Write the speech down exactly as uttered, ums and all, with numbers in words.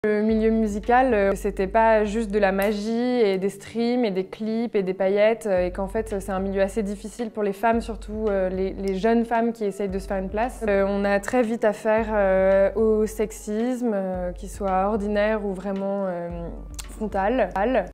Le milieu musical, c'était pas juste de la magie et des streams et des clips et des paillettes, et qu'en fait c'est un milieu assez difficile pour les femmes, surtout les, les jeunes femmes qui essayent de se faire une place. On a très vite affaire au sexisme, qu'il soit ordinaire ou vraiment frontal.